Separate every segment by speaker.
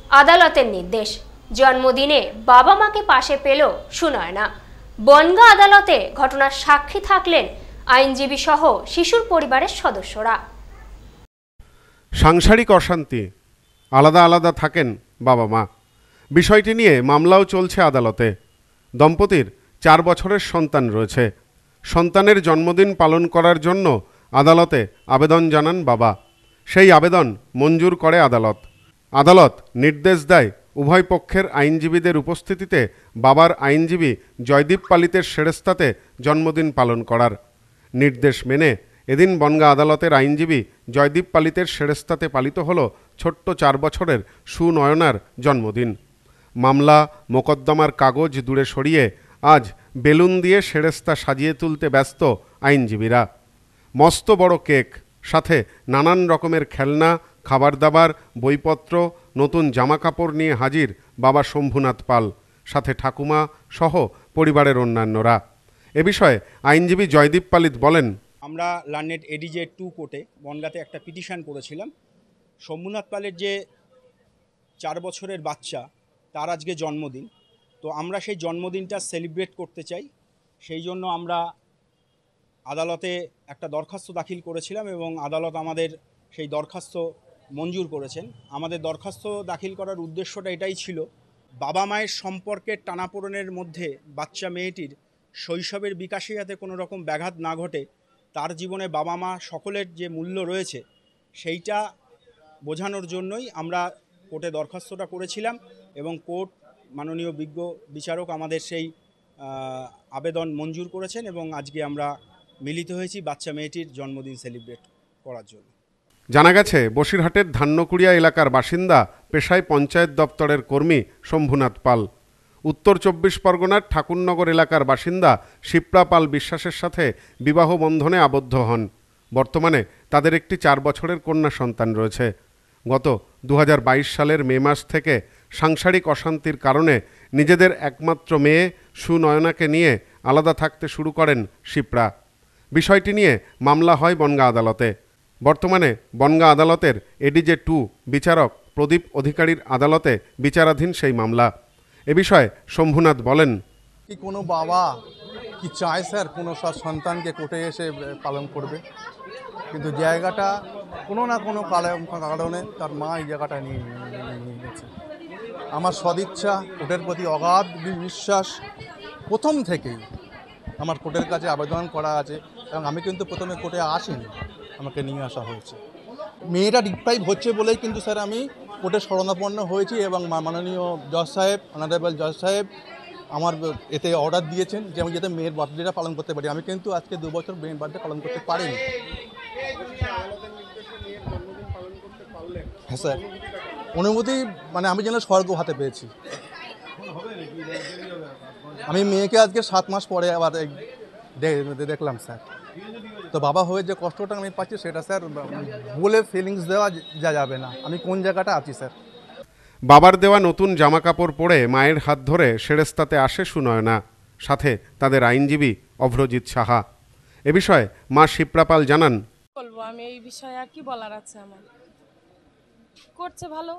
Speaker 1: আদালতের নির্দেশ, জন্মদিনে বাবা মাকে পাশে পেল সুনয়না। বনগাঁ আদালতে ঘটনার সাক্ষী থাকলেন আইনজীবী সহ শিশুর পরিবারের সদস্যরা।
Speaker 2: সাংসারিক অশান্তি, আলাদা আলাদা থাকেন বাবা মা, বিষয়টি নিয়ে মামলাও চলছে আদালতে। দম্পতির 4 বছরের সন্তান রয়েছে। সন্তানের জন্মদিন পালন করার জন্য আদালতে আবেদন জানান বাবা। সেই আবেদন মঞ্জুর করে আদালত। আদালত নির্দেশ দেয় উভয় পক্ষের আইনজীবীদের উপস্থিতিতে বাবার আইনজীবী জয়দীপ পালিতের সেরেস্তাতে জন্মদিন পালন করার। নির্দেশ মেনে এদিন বনগাঁ আদালতের আইনজীবী জয়দীপ পালিতের সেরেস্তাতে পালিত হল ছোট্ট 4 বছরের সুনয়নার জন্মদিন। মামলা মোকদ্দমার কাগজ দূরে সরিয়ে আজ বেলুন দিয়ে সেরেস্তা সাজিয়ে তুলতে ব্যস্ত আইনজীবীরা। মস্ত বড় কেক, সাথে নানান রকমের খেলনা, খাবার দাবার, বইপত্র, নতুন জামাকাপড় নিয়ে হাজির বাবা শম্ভুনাথ পাল, সাথে ঠাকুমা সহ পরিবারের অন্যান্যরা। এ বিষয়ে আইনজীবী জয়দীপ পালিত বলেন,
Speaker 3: আমরা লার্নেড এডিজে 2 কোর্টে বনগাঁতে একটা পিটিশন করেছিলাম। শম্ভুনাথ পালের যে 4 বছরের বাচ্চা, তার আজকে জন্মদিন। তো আমরা সেই জন্মদিনটা সেলিব্রেট করতে চাই। সেই জন্য আমরা আদালতে একটা দরখাস্ত দাখিল করেছিলাম এবং আদালত আমাদের সেই দরখাস্ত মঞ্জুর করেছেন। আমাদের দরখাস্ত দাখিল করার উদ্দেশ্যটা এটাই ছিল, বাবা মায়ের সম্পর্কের টানাপোড়েনের মধ্যে বাচ্চা মেয়েটির শৈশবের বিকাশে যাতে কোনো রকম ব্যাঘাত না ঘটে, তার জীবনে বাবা মা সকলের যে মূল্য রয়েছে সেইটা বোঝানোর জন্যই আমরা কোর্টে দরখাস্তটা করেছিলাম এবং কোর্ট মাননীয় বিজ্ঞ বিচারক আমাদের সেই আবেদন মঞ্জুর করেছেন এবং আজকে আমরা মিলিত হয়েছি বাচ্চা মেয়েটির জন্মদিন সেলিব্রেট করার জন্য।
Speaker 2: জানা গেছে বসিরহাটের ধান্যকুড়িয়া এলাকার বাসিন্দা, পেশায় পঞ্চায়েত দপ্তরের কর্মী শম্ভুনাথ পাল। উত্তর 24 পরগনার ঠাকুরনগর এলাকার বাসিন্দা শিপ্রা পাল বিশ্বাসের সাথে বিবাহ বন্ধনে আবদ্ধ হন। বর্তমানে তাদের একটি 4 বছরের কন্যা সন্তান রয়েছে। গত 2022 সালের মে মাস থেকে সাংসারিক অশান্তির কারণে নিজেদের একমাত্র মেয়ে সুনয়নাকে নিয়ে আলাদা থাকতে শুরু করেন শিপ্রা। বিষয়টি নিয়ে মামলা হয় বনগাঁ আদালতে। বর্তমানে বনগাঁ আদালতের এডিজে 2 বিচারক প্রদীপ অধিকারীর আদালতে বিচারাধীন সেই মামলা। এ বিষয়ে শম্ভুনাথ বলেন,
Speaker 4: কি কোনো বাবা কি চায় স্যার কোনো সন্তানকে কোর্টে এসে পালন করবে, কিন্তু জায়গাটা কোনো না কোনো কারণে তার মা এই জায়গাটা নিয়ে নিয়েছে। আমার সদিচ্ছা, কোর্টের প্রতি অগাধ বিশ্বাস প্রথম থেকেই আমার কোর্টের কাছে আবেদন করা আছে এবং আমি কিন্তু প্রথমে কোর্টে আসিনি, আমাকে নিয়ে আসা হয়েছে। মেয়েটা ডিপ্রাইভ হচ্ছে বলেই কিন্তু স্যার আমি কোর্টে শরণাপন্ন হয়েছি এবং মাননীয় জজ সাহেব, অনারেবল জজ সাহেব আমার এতে অর্ডার দিয়েছেন যে আমি যাতে মেয়ের বার্থডেটা পালন করতে পারি। আমি কিন্তু আজকে 2 বছর মেয়ের বার্থডে পালন করতে পারিনি। হ্যাঁ স্যার, অনুভূতি মানে আমি যেন স্বর্গ হাতে পেয়েছি। আমি মেয়েকে আজকে 7 মাস পরে আবার দেখলাম স্যার। তো বাবা হয়ে যে কষ্টটা আমি পাচ্ছি সেটা স্যার বলে ফিলিংস দেওয়া যাবে না। আমি কোন জায়গাটা আছি স্যার।
Speaker 2: বাবার দেওয়া নতুন জামাকাপড় পরে মায়ের হাত ধরে সেরেস্তাতে আসে সুনয়না, সাথে তাদের আইনজীবী অভ্রজিৎ সাহা। এ বিষয়ে মা শিপ্রা পাল জানান,
Speaker 5: বলবো আমি এই বিষয়ে আর কি বলার আছে, আমার করছে ভালো,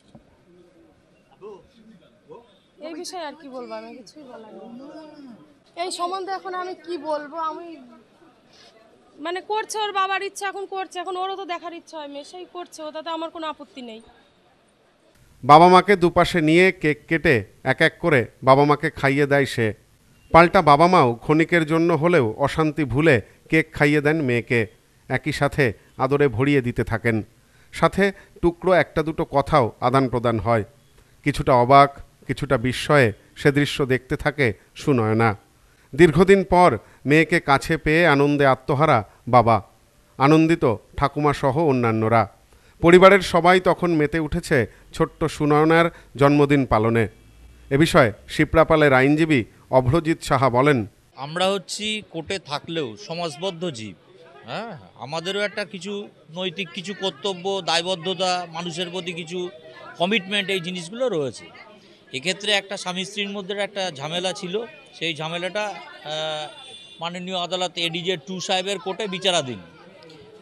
Speaker 5: এই বিষয়ে আর কি বলবো, আমি কিছুই বলার নেই এই সম্বন্ধে। এখন আমি কি বলবো, আমি মানে করছে ওর বাবার ইচ্ছা, এখন করছে, এখন ওরও তো দেখার ইচ্ছা হয় মেয়ে, সেই করছে, ও তাতে আমার কোনো আপত্তি নেই।
Speaker 2: বাবা মাকে দুপাশে নিয়ে কেক কেটে এক এক করে বাবা মাকে খাইয়ে দেয় সে। পাল্টা বাবা মাও ক্ষণিকের জন্য হলেও অশান্তি ভুলে কেক খাইয়ে দেন মেয়েকে। একই সাথে আদরে ভরিয়ে দিতে থাকেন। সাথে টুকরো একটা দুটো কথাও আদান প্রদান হয়। কিছুটা অবাক, কিছুটা বিস্ময়ে সে দৃশ্য দেখতে থাকে সুনয়না। দীর্ঘদিন পর মেয়েকে কাছে পেয়ে আনন্দে আত্মহারা বাবা, আনন্দিত ঠাকুমা সহ অন্যান্যরা। পরিবারের সবাই তখন মেতে উঠেছে ছোট্ট সুনয়নার জন্মদিন পালনে। এ বিষয়ে শিপ্রা পালের আইনজীবী অভ্রজিৎ সাহা বলেন,
Speaker 6: আমরা হচ্ছি কোর্টে থাকলেও সমাজবদ্ধ জীব। হ্যাঁ, আমাদেরও একটা কিছু নৈতিক কিছু কর্তব্য, দায়বদ্ধতা, মানুষের প্রতি কিছু কমিটমেন্ট, এই জিনিসগুলো রয়েছে। এক্ষেত্রে একটা স্বামী স্ত্রীর মধ্যে একটা ঝামেলা ছিল, সেই ঝামেলাটা মাননীয় আদালত এডিজে 2 সাহেবের কোর্টে বিচারাধীন।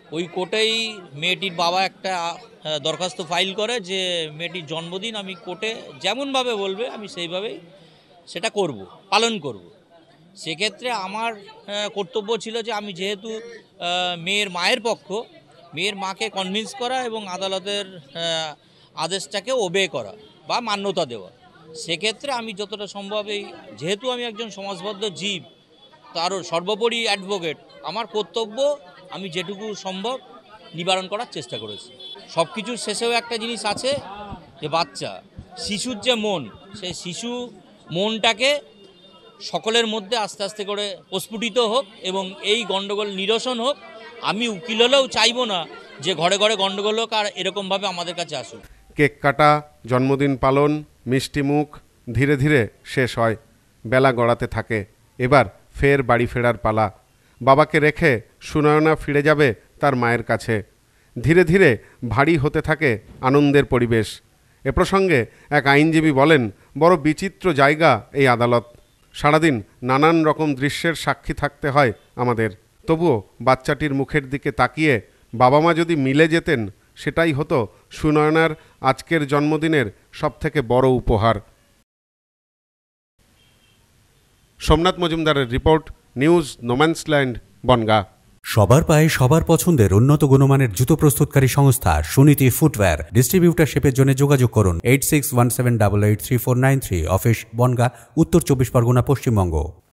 Speaker 6: ওই কোর্টেই মেয়েটির বাবা একটা দরখাস্ত ফাইল করে যে মেয়েটির জন্মদিন আমি কোর্টে যেমনভাবে বলবে আমি সেইভাবেই সেটা করব, পালন করব। সেক্ষেত্রে আমার কর্তব্য ছিল যে আমি যেহেতু মেয়ের মায়ের পক্ষ, মেয়ের মাকে কনভিন্স করা এবং আদালতের আদেশটাকে ওবে করা বা মান্যতা দেওয়া। সেক্ষেত্রে আমি যতটা সম্ভব যেহেতু আমি একজন সমাজবদ্ধ জীব, তারও সর্বোপরি অ্যাডভোকেট, আমার কর্তব্য আমি যেটুকু সম্ভব নিবারণ করার চেষ্টা করেছি। সব কিছুর শেষেও একটা জিনিস আছে যে বাচ্চা, শিশুর যে মন, সেই শিশু মনটাকে সকলের মধ্যে আস্তে আস্তে করে প্রস্ফুটিত হোক এবং এই গণ্ডগোল নিরসন হোক। আমি উকিল হলেও চাইবো না যে ঘরে ঘরে গণ্ডগোল হোক আর এরকমভাবে আমাদের কাছে আসুক।
Speaker 2: কেক কাটা, জন্মদিন পালন, মিষ্টি মুখ ধীরে ধীরে শেষ হয়, বেলা গড়াতে থাকে। এবার ফের বাড়ি ফেরার পালা। বাবাকে রেখে সুনয়না ফিরে যাবে তার মায়ের কাছে। ধীরে ধীরে ভারী হতে থাকে আনন্দের পরিবেশ। এ প্রসঙ্গে এক আইনজীবী বলেন, বড় বিচিত্র জায়গা এই আদালত। সারাদিন নানান রকম দৃশ্যের সাক্ষী থাকতে হয় আমাদের। তবুও বাচ্চাটির মুখের দিকে তাকিয়ে বাবা মা যদি মিলে যেতেন, সেটাই হতো সুনয়নার আজকের জন্মদিনের সবথেকে বড় উপহার। সোমনাথ মজুমদারের রিপোর্ট, নিউজ নোম্যান্সল্যান্ড, বনগাঁ।
Speaker 7: সবার পায়ে সবার পছন্দের উন্নত গুণমানের জুতো প্রস্তুতকারী সংস্থা সুনীতি ফুটওয়্যার। ডিস্ট্রিবিউটারশিপের জন্য যোগাযোগ করুন 8617883493, অফিস বনগাঁ, উত্তর 24 পরগনা, পশ্চিমবঙ্গ।